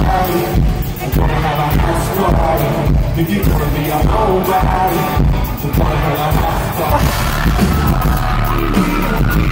somebody, I'm gonna have a house party. If you're gonna be a nobody, I'm gonna have a house party.